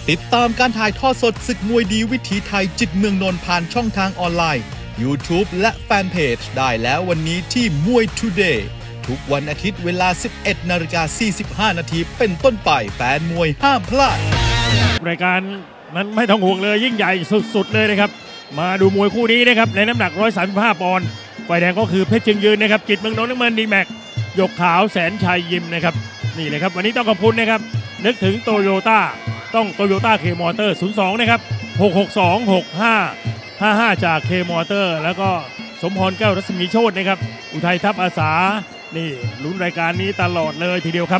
ติดตามการถ่ายทอดสดศึกมวยดีวิถีไทยจิตเมืองนนท์ผ่านช่องทางออนไลน์ YouTube และแฟนเพจได้แล้ววันนี้ที่มวย Today ทุกวันอาทิตย์เวลา 11:45 นาทีเป็นต้นไปแฟนมวยห้ามพลาดรายการนั้นไม่ต้องห่วงเลยยิ่งใหญ่สุดๆเลยนะครับมาดูมวยคู่นี้นะครับในน้ำหนัก135ปอนด์ฝ่ายแดงก็คือเพชรเชียงยืนนะครับจิตเมืองนนท์น้ำเงินดีแม็กหยกขาวแสนชัยยิมนะครับนี่เลยครับวันนี้ต้องขอบคุณนะครับนึกถึงโตโยต้าต้องโตโยต้าเคมอเตอร์02นะครับ6626555จากเคมอเตอร์แล้วก็สมพรแก้วรัศมีโชตินะครับอุทัยทัพอาสานี่ลุ้นรายการนี้ตลอดเลยทีเดียวครับ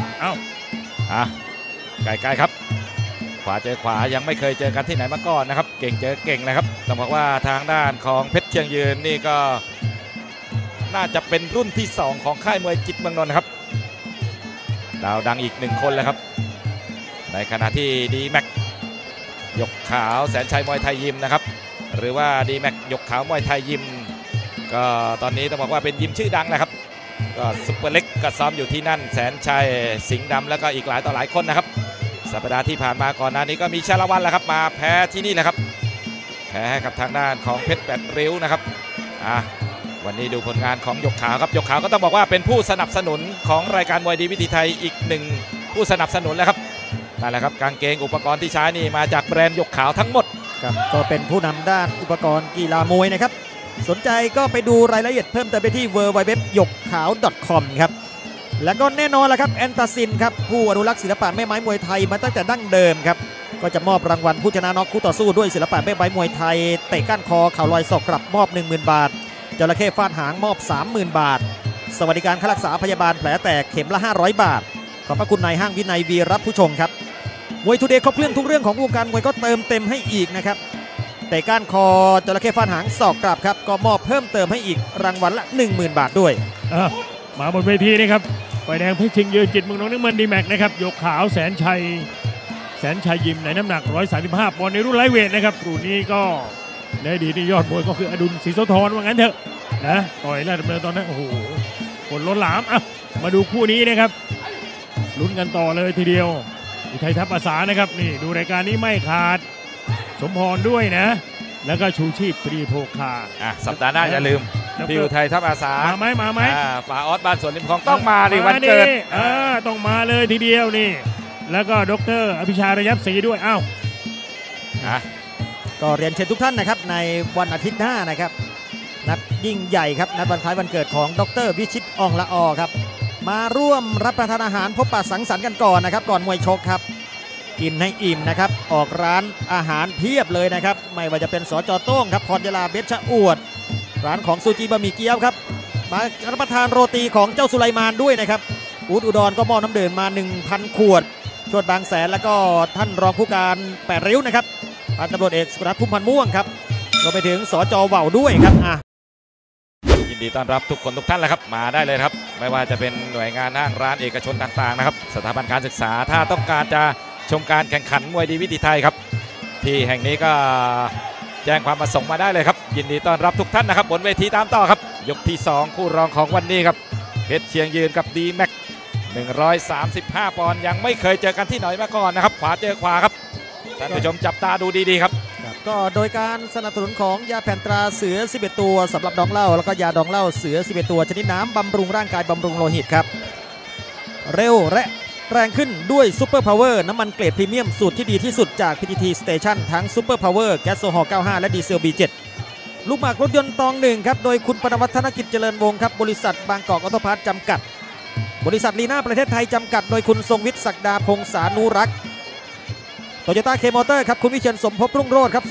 ใกล้ๆครับขวาเจอขวายังไม่เคยเจอกันที่ไหนมาก่อนนะครับเก่งเจอเก่งนะครับต้องบอกว่าทางด้านของเพชรเชียงยืนนี่ก็น่าจะเป็นรุ่นที่2ของค่ายมวยจิตเมืองนนท์ครับดาวดังอีก1คนแล้วครับในขณะที่ดีแม็กหยกขาวแสนชัยมวยไทยยิมนะครับหรือว่าดีแม็กหยกขาวมวยไทยยิมก็ตอนนี้ต้องบอกว่าเป็นยิมชื่อดังนะครับก็ซุปเปอร์เล็กก็ซ้อมอยู่ที่นั่นแสนชัยสิงห์ดำแล้วก็อีกหลายต่อหลายคนนะครับสัปดาห์ที่ผ่านมาก่อนหน้านี้ก็มีชาละวันแหละครับมาแพ้ที่นี่แหละครับแพ้ให้กับทางด้านของเพชรแปดริ้วนะครับวันนี้ดูผลงานของหยกขาวครับหยกขาวก็ต้องบอกว่าเป็นผู้สนับสนุนของรายการมวยดีวิถีไทยอีกหนึ่งผู้สนับสนุนแล้วครับนั่นแหละครับกางเกงอุปกรณ์ที่ใช้นี่มาจากแบรนด์หยกขาวทั้งหมดครับก็เป็นผู้นำด้านอุปกรณ์กีฬามวยนะครับสนใจก็ไปดูรายละเอียดเพิ่มเติมไปที่ www.yokkhao.com ครับแล้วก็แน่นอนแหละครับแอนตาซินครับผู้อนุรักษ์ศิลปะแม่ไม้มวยไทยมาตั้งแต่ดั้งเดิมครับก็จะมอบรางวัลผู้ชนะน็อกคู่ต่อสู้ด้วยศิลปะแม่ไม้มวยไทยเตะก้านคอเข่าลอยศอกกลับมอบ 10,000 บาทจระเข้ฟาดหางมอบ 30,000 บาทสวัสดิการค่ารักษาพยาบาลแผลแตกเข็มละ500 บาทขอบพระคุณนายห้างวินัยวีรับผู้ชมครับมวยทูเดย์ครบเครื่องทุกเรื่องของวงการมวยก็เติมเต็มให้อีกนะครับเตะก้านคอจระเข้ฟาดหางศอกกลับครับก็มอบเพิ่มเติมให้อีกรางวัลละ 10,000 บาทด้วยมาบนเวทีนะครับฝ่ายแดงเพชรเชียงยืนจิตเมืองนนท์น้ำเงินดีแม็กนะครับหยกขาวแสนชัยยิมในน้ำหนัก135ปอนด์ในรุ่นไลท์เวทนะครับรุ่นนี้ก็ในอดีตยอดมวยก็คืออดุลศรีโสธรว่างั้นเถอะนะต่อยราชดำเนินตอนนั้นโอ้โหคนล้นหลามมาดูคู่นี้นะครับลุ้นกันต่อเลยทีเดียวอุทัยทัพอาสานะครับนี่ดูรายการนี้ไม่ขาดสมพรด้วยนะแล้วก็ชูชีพตรีโภคาสัปดาห์หน้าอย่าลืมพี่อุทัยทัพอาสามาไหมป่าออสบ้านสวนริมคลองต้องมาดิวันเกิดต้องมาเลยทีเดียวนี่แล้วก็ดร.อภิชาระยับศรีด้วยก็เรียนเชิญทุกท่านนะครับในวันอาทิตย์หน้านะครับนัดยิ่งใหญ่ครับนัดวันคล้ายวันเกิดของดร.วิชิตอ่องละอครับมาร่วมรับประทานอาหารพบปะสังสรรค์กันก่อนนะครับก่อนมวยชกครับกินให้อิ่มนะครับออกร้านอาหารเพียบเลยนะครับไม่ว่าจะเป็นสจ.โต้งครับพรยลาเบชะอวดร้านของซูจีบะหมี่เกี๊ยวครับมารับประทานโรตีของเจ้าสุไลมานด้วยนะครับอุดรก็มอบน้ำดื่มมา 1,000 ขวดชวดบางแสนแล้วก็ท่านรองผู้การแปดริ้วนะครับพันตำรวจเอกสุรัตน์พุ่มพันธ์ม่วงครับรวมไปถึงสจ.ว่าวด้วยครับยินดีต้อนรับทุกคนทุกท่านเลยครับมาได้เลยครับไม่ว่าจะเป็นหน่วยงานห้างร้านเอกชนต่างๆนะครับสถาบันการศึกษาถ้าต้องการจะชมการแข่งขันมวยดีวิถีไทยครับที่แห่งนี้ก็แจ้งความประสงค์มาได้เลยครับยินดีต้อนรับทุกท่านนะครับบนเวทีตามต่อครับยกที่2คู่รองของวันนี้ครับเพชรเชียงยืนกับดีแม็ก135ปอนด์ยังไม่เคยเจอกันที่ไหนมาก่อนนะครับขวาเจอขวาครับท่านผู้ชมจับตาดูดีๆครับก็โดยการสนับสนุนของยาแผ่นตราเสือ11ตัวสำหรับดองเหล้าแล้วก็ยาดองเหล้าเสือ11ตัวชนิดน้ำบำรุงร่างกายบำรุงโลหิตครับเร็วและแรงขึ้นด้วยซูเปอร์พาวเวอร์น้ำมันเกรดพรีเมียมสูตรที่ดีที่สุดจาก PTT Station ทั้งซูเปอร์พาวเวอร์แก๊สโซฮอล์95และดีเซล B7 ลูกหมากรถยนต์ตอง1ครับโดยคุณปนวัฒนกิจเจริญวงศ์ครับบริษัทบางกอกออโต้พาร์ทจำกัดบริษัทลีน่าประเทศไทยจำกัดโดยคุณทรงวิทย์ศักดาพงษานุรักษ์โตโยต้าเคมอเตอร์ครับคุณวิเชียรสมภพรุ่งโรจน์ครับ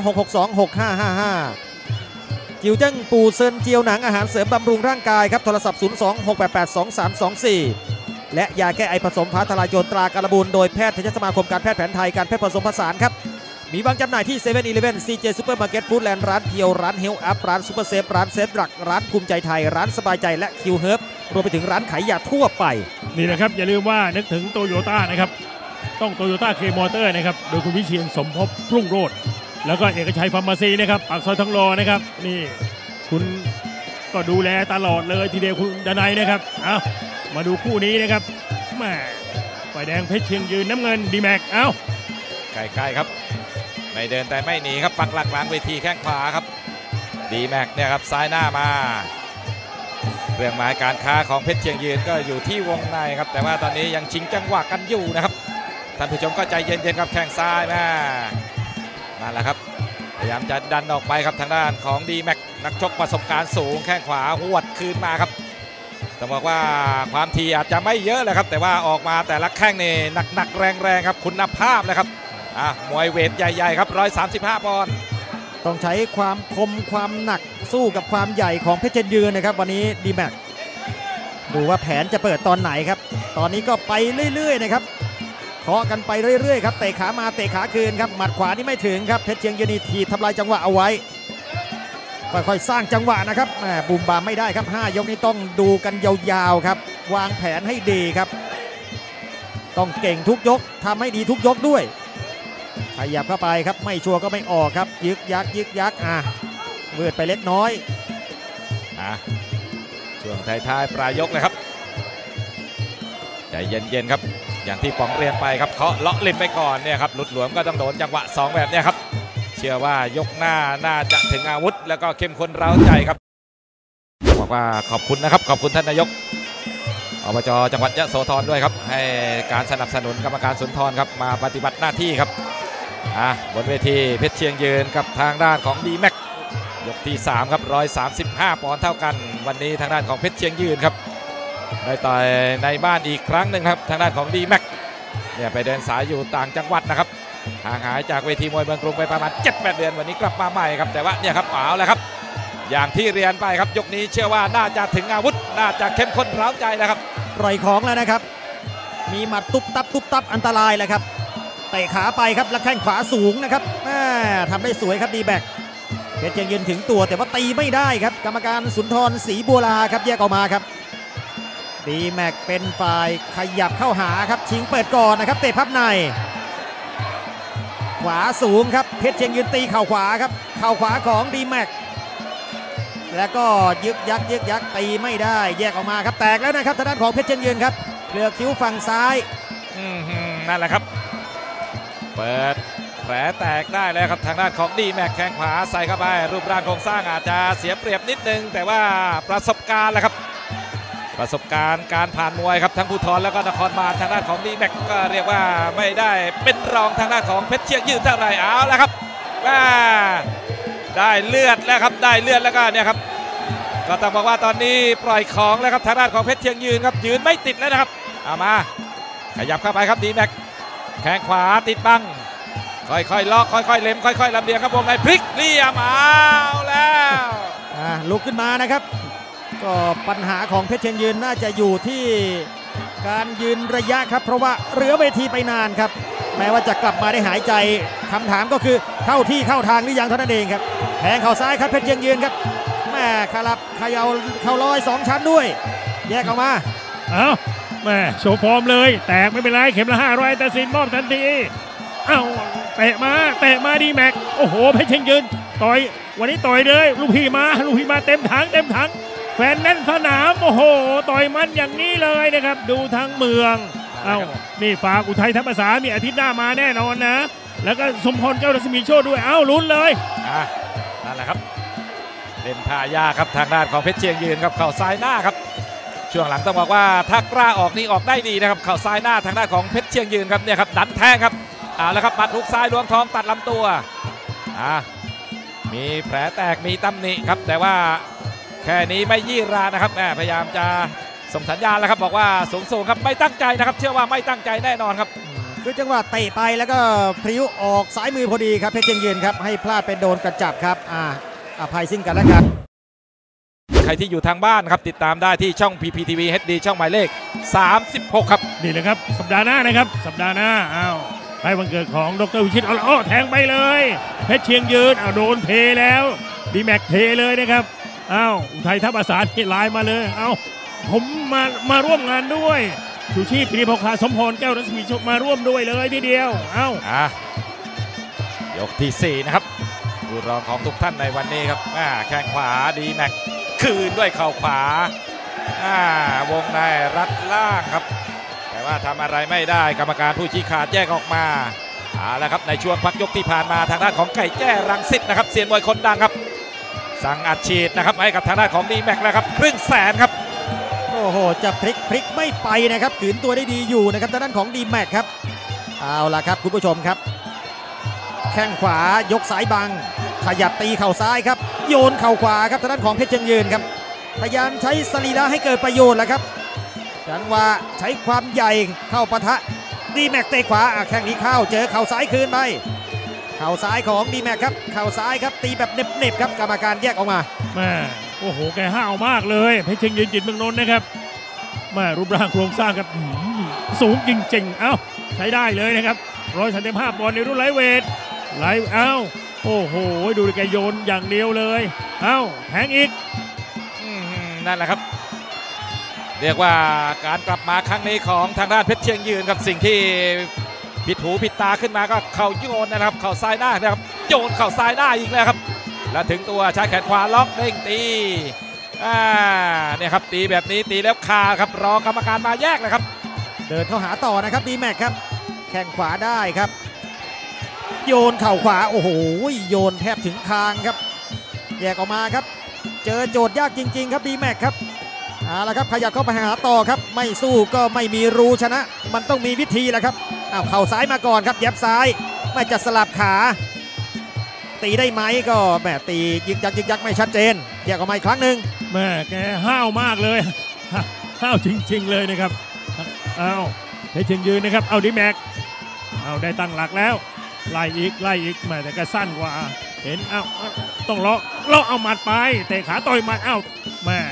02-662-6555จิวเจิ้งปูเซินเจียวหนังอาหารเสริมบำรุงร่างกายครับโทรศัพท์02-688-2324และยาแก้ไอผสมฟ้าทลายโจรตราการบูลโดยแพทยสมาคมการแพทย์แผนไทยการแพทย์ผสมผสานครับมีวางจำหน่ายที่7-11 CJ ซูเปอร์มาร์เก็ตฟู้ดแลนด์ร้านเพียวร้านเฮลอัพร้านซูเปอร์เซฟร้านเซฟรักร้านภูมิใจไทยร้านสบายใจและคิวเฮิร์บรวมไปถึงร้านขายยาทั่วไปนี่นะครับอย่าลืมว่านึกถึงโตโยต้านะครับต้องโตโยต้าเคมอเตอร์นะครับโดยคุณวิเชียรสมภพรุ่งโรจน์แล้วก็เอกชัยฟาร์มาซีนะครับปากซอยทองหล่อนะครับนี่คุณก็ดูแลตลอดเลยทีเดียวคุณดนัยนะครับมาดูคู่นี้นะครับแม่ฝ่ายแดงเพชรเชียงยืนน้ำเงินดีแม็กใกล้ๆครับไม่เดินแต่ไม่หนีครับปักหลักกลางเวทีแข้งขวาครับดีแม็กเนี่ยครับซ้ายหน้ามาเครื่องหมายการค้าของเพชรเชียงยืนก็อยู่ที่วงในครับแต่ว่าตอนนี้ยังชิงจังหวะกันอยู่นะครับท่านผู้ชมก็ใจเย็นๆครับแข้งซ้ายมานั่นแหละครับพยายามจะดันออกไปครับทางด้านของดีแม็กนักชกประสบการณ์สูงแข้งขวาหวดคืนมาครับต้องบอกว่าความทีอาจจะไม่เยอะเลยครับแต่ว่าออกมาแต่ละแข้งนี่หนักๆแรงๆครับคุณภาพเลยครับมวยเวทใหญ่ๆครับ135 ปอนด์ต้องใช้ความคมความหนักสู้กับความใหญ่ของเพชรเชียงยืนนะครับวันนี้ดีแม็กดูว่าแผนจะเปิดตอนไหนครับตอนนี้ก็ไปเรื่อยๆนะครับเคาะกันไปเรื่อยๆครับเตะขามาเตะขาคืนครับหมัดขวานี่ไม่ถึงครับเพชรเชียงยืนนี่ทีทำลายจังหวะเอาไว้ค่อยๆสร้างจังหวะนะครับบูมบามไม่ได้ครับ5 ยกนี้ต้องดูกันยาวๆครับวางแผนให้ดีครับต้องเก่งทุกยกทำให้ดีทุกยกด้วยขยับเข้าไปครับไม่ชัวร์ก็ไม่ออกครับยึกยักเบืดไปเล็กน้อยช่วงท้ายๆปลายยกเลยครับใจเย็นๆครับอย่างที่ป๋องเรียนไปครับเคาะเลาะเล่นไปก่อนเนี่ยครับหลุดหลวมก็ต้องโดนจังหวะ2แบบนี้ครับเชื่อว่ายกหน้าน่าจะถึงอาวุธแล้วก็เข้มข้นเร้าใจครับบอกว่าขอบคุณนะครับขอบคุณท่านนายกอบจ.จังหวัดยะโสธรด้วยครับให้การสนับสนุนกรรมการสุนทรครับมาปฏิบัติหน้าที่ครับบนเวทีเพชรเชียงยืนกับทางด้านของดีแม็กยกที่3ครับ135 ปอนด์เท่ากันวันนี้ทางด้านของเพชรเชียงยืนครับได้ต่อยในบ้านอีกครั้งหนึ่งครับทางด้านของดีแม็กเนี่ยไปเดินสายอยู่ต่างจังหวัดนะครับห่างหายจากเวทีมวยเมืองกรุงไปประมาณ 7-8 เดือนวันนี้กลับมาใหม่ครับแต่ว่าเนี่ยครับเอาแล้วครับอย่างที่เรียนไปครับยกนี้เชื่อว่าน่าจะถึงอาวุธน่าจะเข้มข้นเร้าใจนะครับปล่อยของแล้วนะครับมีหมัดตุ๊บตับอันตรายแล้วครับเตะขาไปครับและแข้งขวาสูงนะครับทำได้สวยครับดีแม็กเพชรยังยืนถึงตัวแต่ว่าตีไม่ได้ครับกรรมการสุนทรศรีบัวลาครับแยกออกมาครับดีแม็กเป็นฝ่ายขยับเข้าหาครับชิงเปิดก่อนนะครับเตะพับในขวาสูงครับเพชรเชียงยืนตีเข่าขวาครับเข่าขวาของดีแม็กแล้วก็ยึกยักตีไม่ได้แยกออกมาครับแตกแล้วนะครับทางด้านของเพชรเชียงยืนครับเปลือกคิ้วฝั่งซ้ายนั่นแหละครับเปิดแผลแตกได้แล้วครับทางด้านของดีแม็กแข้งขวาใส่เข้าไปรูปร่างโครงสร้างอาจจะเสียเปรียบนิดนึงแต่ว่าประสบการณ์แหละครับประสบการณ์การผ่านมวยครับทั้งภูธรแล้วก็นครบาลทางด้านของดีแม็กก็เรียกว่าไม่ได้เป็นรองทางด้านของเพชรเชียงยืนเท่าไหร่เอาแล้วครับได้เลือดแล้วครับได้เลือดแล้วก็เนี่ยครับก็ต้องบอกว่าตอนนี้ปล่อยของแล้วครับทางด้านของเพชรเชียงยืนครับยืนไม่ติดแล้วนะครับเอามาขยับเข้าไปครับดีแม็กแข้งขวาติดบังค่อยๆล็อกค่อยๆเล็มค่อยๆลำเลียงครับวงในพลิกเรียมเอาแล้วลุกขึ้นมานะครับก็ปัญหาของเพชรเชียงยืนน่าจะอยู่ที่การยืนระยะครับเพราะว่าเหลือเวทีไปนานครับแม้ว่าจะกลับมาได้หายใจคำถามก็คือเข้าที่เข้าทางหรือยังเท่านั้นเองครับแทงเข่าซ้ายครับเพชรเชียงยืนครับแม่ขลับเขย่าเข่าลอย2 ชั้นด้วยแยกออกมาแม่โชว์ฟอร์มเลยแตกไม่เป็นไรเข็มละ500ตัดสินมอบทันทีเตะมาดีแม็กโอ้โหเพชรเชียงยืนต่อยวันนี้ต่อยเลยลูกพี่มาเต็มถังแฟนแน่นสนามโอ้โหต่อยมันอย่างนี้เลยนะครับดูทั้งเมืองนี่ฝากอุทัยธรรมศาสตร์มีอาทิตย์หน้ามาแน่นอนนะแล้วก็สมพรเจ้ารัศมีโชคด้วยลุ้นเลยนั่นแหละครับเล่นท่ายากครับทางด้านของเพชรเชียงยืนครับเข่าซ้ายหน้าครับช่วงหลังต้องบอกว่าถ้ากล้าออกนี่ออกได้ดีนะครับเข่าซ้ายหน้าทางด้านของเพชรเชียงยืนครับเนี่ยครับดันแทงครับแล้วครับปัดหุกซ้ายล้วงท้องตัดลำตัวมีแผลแตกมีตำหนิครับแต่ว่าแค่นี้ไม่ยี่รานะครับพยายามจะส่งสัญญาณแล้วครับบอกว่าสูงครับไม่ตั้งใจนะครับเชื่อว่าไม่ตั้งใจแน่นอนครับคือจังหวะเตะไปแล้วก็พริ้วออกซ้ายมือพอดีครับเพชรเชียงยืนครับให้พลาดเป็นโดนกระจับครับอภัยซึ่งกันและกันใครที่อยู่ทางบ้านครับติดตามได้ที่ช่อง PPTV HD ช่องหมายเลข36ครับนี่เลยครับสัปดาห์หน้านะครับสัปดาห์หน้าไปวันเกิดของดร.วิชิตแทงไปเลยเพชรเชียงยืนโดนเทแล้วดีแม็กเทเลยนะครับอุทัยธรรมศาสตร์ไลน์มาเลยผมมาร่วมงานด้วยชูชีพปรีพกาสมพรแก้วรัศมีโชคมาร่วมด้วยเลยทีเดียวยกที่4นะครับผู้รองของทุกท่านในวันนี้ครับแข้งขวาดีแม็กคืนด้วยเข่าขวาวงในรัดล่างครับแต่ว่าทำอะไรไม่ได้กรรมการผู้ชี้ขาดแยกออกมาเอาละครับในช่วงพักยกที่ผ่านมาทางด้านของไก่แจ้รังสิตนะครับเซียนมวยคนดังครับสั่งอัดฉีดนะครับให้กับทางด้านของดีแม็กแล้วครับ500,000ครับโอ้โหจะพลิกไม่ไปนะครับขืนตัวได้ดีอยู่นะครับทางด้านของดีแม็กครับเอาล่ะครับคุณผู้ชมครับแข้งขวายกซ้ายบังขยับตีเข่าซ้ายครับโยนเข่าขวาครับทางด้านของเพชรเชียงยืนครับพยายามใช้สรีระให้เกิดประโยชน์แหละครับจังหวะใช้ความใหญ่เข้าปะทะดีแม็กเตะขวาแข้งนี้เข้าเจอเข่าซ้ายคืนไปเข่าซ้ายของดีแม็กครับเข่าซ้ายครับตีแบบเน็บๆครับกรรมการแยกออกมาแม่โอ้โหแกห้าวมากเลยเพชรเชียงยืนจิตเมืองนนท์นะครับแม่รูปร่างโครงสร้างครับสูงจริงๆเอ้าใช้ได้เลยนะครับ135 ปอนด์ในรุ่นไลท์เวทเอ้าโอ้โหดูแกโยนอย่างเดียวเลยเอ้าแทงอีกนั่นแหละครับเรียกว่าการกลับมาครั้งนี้ของทางด้านเพชรเชียงยืนกับสิ่งที่ผิดหูผิดตาขึ้นมาก็เข่าโยนนะครับเข่าซ้ายหน้านะครับโยนเข่าซ้ายหน้าอีกแล้วครับแล้วถึงตัวใช้แขนขวาล็อกเด้งตีเนี่ยครับตีแบบนี้ตีแล้วคาครับรอกรรมการมาแยกเลยครับเดินเข้าหาต่อนะครับดีแม็กครับแข้งขวาได้ครับโยนเข่าขวาโอ้โหโยนแทบถึงคางครับแยกออกมาครับเจอโจทย์ยากจริงๆครับดีแม็กครับเอาละครับขยับเข้าไปหาต่อครับไม่สู้ก็ไม่มีรูชนะมันต้องมีวิธีแหละครับเข่าซ้ายมาก่อนครับยับซ้ายไม่จะสลับขาตีได้ไหมก็แหมตียึกยักไม่ชัดเจนแยกออกมาอีกครั้งหนึ่งแม่แกห้าวมากเลยห้าวจริงๆเลยนะครับเอาเพชรเชียงยืนนะครับเอาดีแม็กเอาได้ตั้งหลักแล้วไล่อีกแม่แต่ก็สั้นกว่าเห็นเอาต้องเลาะเอาหมัดไปเตะขาต่อยหมัดเอ้าแม่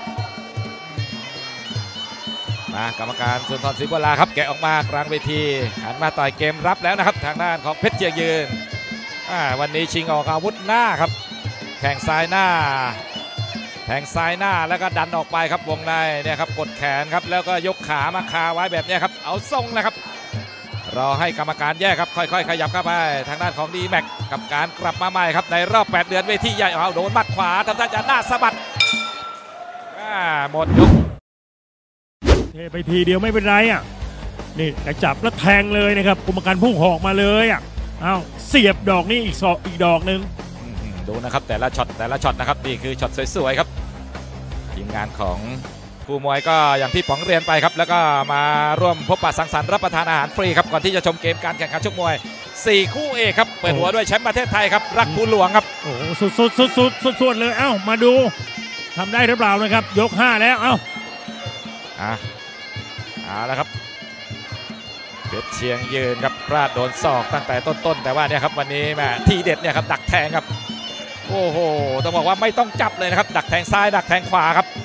มากรรมการสุนทรศรีบัวลาครับแกะออกมากลางเวทีหันมาต่อยเกมรับแล้วนะครับทางด้านของเพชรเชียงยืนวันนี้ชิงออกอาวุธหน้าครับแข้งซ้ายหน้าแทงซ้ายหน้าแล้วก็ดันออกไปครับวงในเนี่ยครับกดแขนครับแล้วก็ยกขามาคาไว้แบบนี้ครับเอาทรงนะครับรอให้กรรมการแยกครับค่อยๆขยับเข้าไปทางด้านของดีแม็กกับการกลับมาใหม่ครับในรอบ8 เดือนเวทีใหญ่เอาโดนหมัดขวาทำท่าจะหน้าสะบัดหมดยกเทไปทีเดียวไม่เป็นไรนี่แต่จับแล้วแทงเลยนะครับกรรมการพุ่งหอกมาเลยเอาเสียบดอกนี้อีกดอกหนึ่งดูนะครับแต่ละช็อตนะครับนี่คือช็อตสวยๆครับทีมงานของผู้มวยก็อย่างที่ป๋องเรียนไปครับแล้วก็มาร่วมพบปะสังสรรค์รับประทานอาหารฟรีครับก่อนที่จะชมเกมการแข่งขันชกมวย4 คู่เอกครับเปิดหัวด้วยแชมป์ประเทศไทยครับรักภูหลวงครับโอ้สุดเลยเอ้ามาดูทำได้หรือเปล่านะครับยก5แล้วเอาแล้วครับเพชรเชียงยืนครับพลาดโดนศอกตั้งแต่ต้นแต่ว่าเนี่ยครับวันนี้แม่ทีเด็ดเนี่ยครับดักแทงครับโอ้โหต้องบอกว่าไม่ต้องจับเลยนะครับดักแทงซ้ายดักแทงขวาครับ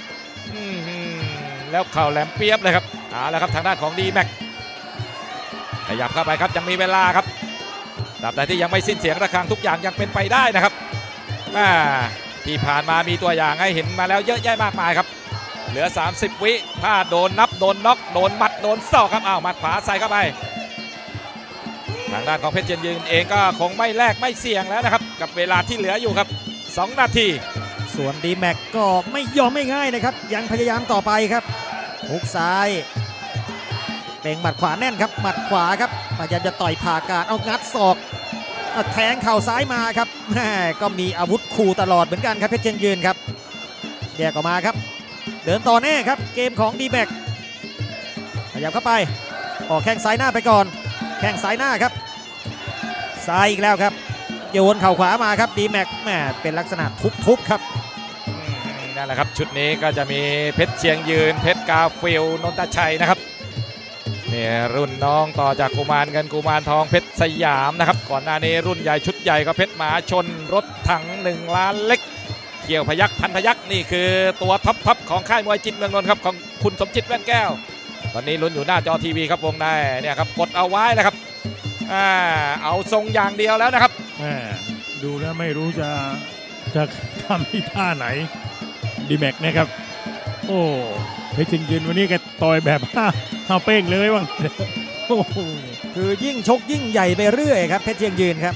แล้วเข่าแหลมเปียบเลยครับแล้วครับทางด้านของดีแม็กขยับเข้าไปครับยังมีเวลาครับตราบใดที่ยังไม่สิ้นเสียงระฆังทุกอย่างยังเป็นไปได้นะครับที่ผ่านมามีตัวอย่างให้เห็นมาแล้วเยอะแยะมากมายครับเหลือ30 วิถ้าโดนนับโดนน็อกโดนหมัดโดนศอกครับหมัดขวาใส่เข้าไปทางด้านของเพชรเชียงยืนเองก็คงไม่แลกไม่เสี่ยงแล้วนะครับกับเวลาที่เหลืออยู่ครับ2 นาทีส่วนดีแม็กก็ไม่ยอมไม่ง่ายนะครับยังพยายามต่อไปครับฮุกซ้ายเป่งหมัดขวาแน่นครับหมัดขวาครับพยายามจะต่อยผ่ากาดเอางัดศอกแทงเข่าซ้ายมาครับก็มีอาวุธคู่ตลอดเหมือนกันครับเพชรเชียงยืนครับแยกออกมาครับเดินต่อแน่ครับเกมของดีแม็กขยับเข้าไปออกแข้งซ้ายหน้าไปก่อนแข้งซ้ายหน้าครับซ้ายอีกแล้วครับโยนเข่าขวามาครับดีแม็กแหมเป็นลักษณะทุบครับนั่นแหละครับชุดนี้ก็จะมีเพชรเชียงยืนเพชรกาฟิลนนทชัยนะครับนี่รุ่นน้องต่อจากกุมารเงินกุมารทองเพชรสยามนะครับก่อนหน้านี้รุ่นใหญ่ชุดใหญ่ก็เพชรมหาชนรถถัง1 ล้านเล็กเกี่ยวพยักพันพยักนี่คือตัวท็อปของค่ายมวยจิตเมืองนนท์ครับของคุณสมจิตแว่นแก้วตอนนี้ลุ้นอยู่หน้าจอทีวีครับวงในเนี่ยครับกดเอาไว้นะครับเอาทรงอย่างเดียวแล้วนะครับดูแล้วไม่รู้จะทำที่ท่าไหนดีแม็กนะครับโอ้เพชรเชียงยืนวันนี้แกต่อยแบบห้าเป้งเลยว่ะคือยิ่งชกยิ่งใหญ่ไปเรื่อยครับเพชรเชียงยืนครับ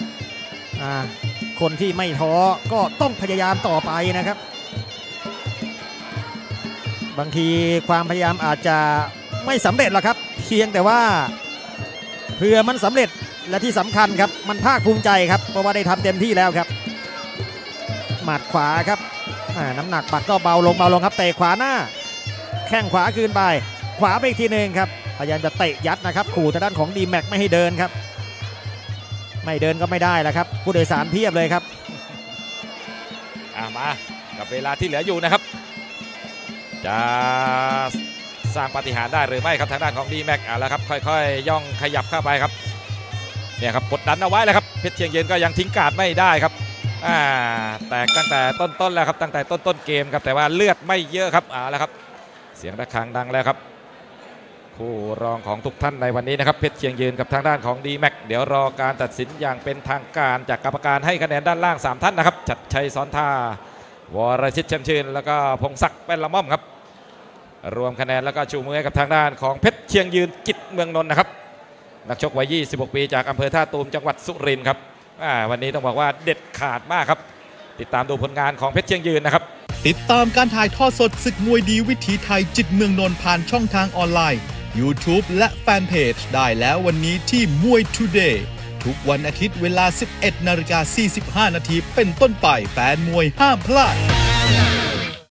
คนที่ไม่ท้อก็ต้องพยายามต่อไปนะครับบางทีความพยายามอาจจะไม่สำเร็จหรอกครับเพียงแต่ว่าเพื่อมันสำเร็จและที่สำคัญครับมันภาคภูมิใจครับเพราะว่าได้ทำเต็มที่แล้วครับหมัดขวาครับน้ำหนักปัดก็เบาลงครับเตะขวาหน้าแข้งขวาคืนไปขวาไปอีกทีหนึ่งครับพยายามจะเตะยัดนะครับขู่ทางด้านของดีแม็กไม่ให้เดินครับไม่เดินก็ไม่ได้แล้วครับผู้โดยสารเพียบเลยครับมากับเวลาที่เหลืออยู่นะครับจะสร้างปาฏิหาริย์ได้หรือไม่ครับทางด้านของดีแม็กแล้วครับค่อยๆย่องขยับเข้าไปครับเนี่ยครับกดดันเอาไว้แล้วครับเพชรเชียงยืนก็ยังทิ้งการ์ดไม่ได้ครับแตกตั้งแต่ต้นแล้วครับตั้งแต่ต้นเกมครับแต่ว่าเลือดไม่เยอะครับแล้วครับเสียงระฆังดังแล้วครับคู่รองของทุกท่านในวันนี้นะครับเพชรเชียงยืนกับทางด้านของดีแม็กเดี๋ยวรอการตัดสินอย่างเป็นทางการจากกรรมการให้คะแนนด้านล่าง3ท่านนะครับชัดชัยซ้อนท่าวรชิตแช่มชื่นแล้วก็พงศักดิ์เป็นละม่อมครับรวมคะแนนแล้วก็ชูมือกับทางด้านของเพชรเชียงยืนจิตเมืองนนท์นะครับนักชกวัย26 ปีจากอำเภอท่าตูมจังหวัดสุรินทร์ครับวันนี้ต้องบอกว่าเด็ดขาดมากครับติดตามดูผลงานของเพชรเชียงยืนนะครับติดตามการถ่ายทอดสดศึกมวยดีวิถีไทยจิตเมืองนนท์ผ่านช่องทางออนไลน์ YouTube และแฟนเพจได้แล้ววันนี้ที่มวย Today ทุกวันอาทิตย์เวลา 11:45 น.เป็นต้นไปแฟนมวยห้ามพลาด